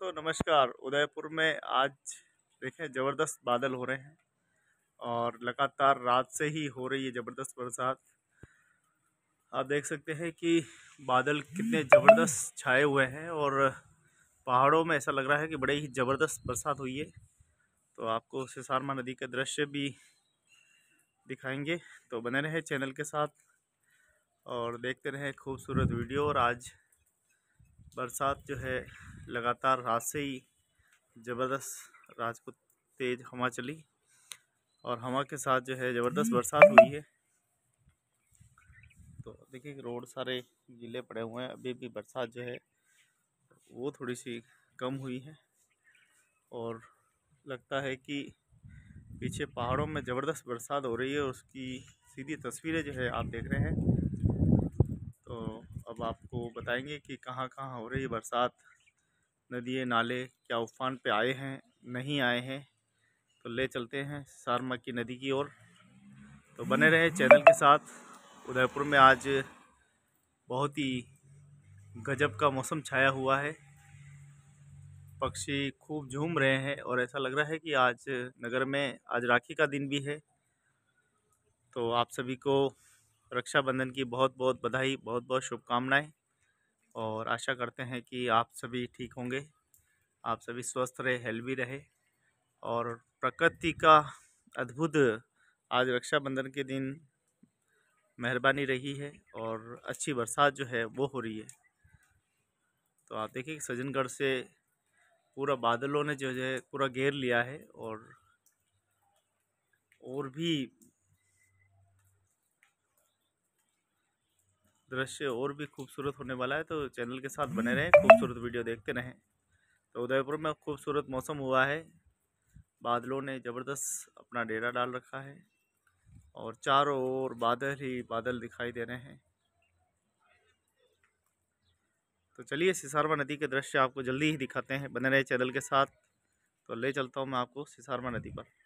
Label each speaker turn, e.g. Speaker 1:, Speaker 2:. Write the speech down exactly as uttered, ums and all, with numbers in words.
Speaker 1: दोस्तों नमस्कार। उदयपुर में आज देखें ज़बरदस्त बादल हो रहे हैं और लगातार रात से ही हो रही है ज़बरदस्त बरसात। आप देख सकते हैं कि बादल कितने ज़बरदस्त छाए हुए हैं और पहाड़ों में ऐसा लग रहा है कि बड़े ही ज़बरदस्त बरसात हुई है। तो आपको सिसारमा नदी के दृश्य भी दिखाएंगे, तो बने रहे चैनल के साथ और देखते रहे खूबसूरत वीडियो। और आज बरसात जो है लगातार रात से ही ज़बरदस्त, रात को तेज़ हवा चली और हवा के साथ जो है ज़बरदस्त बरसात हुई है। तो देखिए रोड सारे गीले पड़े हुए हैं, अभी भी बरसात जो है वो थोड़ी सी कम हुई है और लगता है कि पीछे पहाड़ों में ज़बरदस्त बरसात हो रही है, उसकी सीधी तस्वीरें जो है आप देख रहे हैं। तो अब आपको बताएंगे कि कहाँ कहाँ हो रही है बरसात, नदियाँ नाले क्या उफान पे आए हैं नहीं आए हैं। तो ले चलते हैं सिसारमा की नदी की ओर, तो बने रहे चैनल के साथ। उदयपुर में आज बहुत ही गजब का मौसम छाया हुआ है, पक्षी खूब झूम रहे हैं और ऐसा लग रहा है कि आज नगर में आज राखी का दिन भी है। तो आप सभी को रक्षाबंधन की बहुत बहुत बधाई, बहुत बहुत शुभकामनाएं और आशा करते हैं कि आप सभी ठीक होंगे, आप सभी स्वस्थ रहे, हेल्दी रहे। और प्रकृति का अद्भुत आज रक्षाबंधन के दिन मेहरबानी रही है और अच्छी बरसात जो है वो हो रही है। तो आप देखिए सज्जनगढ़ से पूरा बादलों ने जो है पूरा घेर लिया है और और भी दृश्य और भी खूबसूरत होने वाला है। तो चैनल के साथ बने रहें, खूबसूरत वीडियो देखते रहें। तो उदयपुर में खूबसूरत मौसम हुआ है, बादलों ने ज़बरदस्त अपना डेरा डाल रखा है और चारों ओर बादल ही बादल दिखाई दे रहे हैं। तो चलिए सिसारमा नदी के दृश्य आपको जल्दी ही दिखाते हैं, बने रहे चैनल के साथ। तो ले चलता हूँ मैं आपको सिसारमा नदी पर।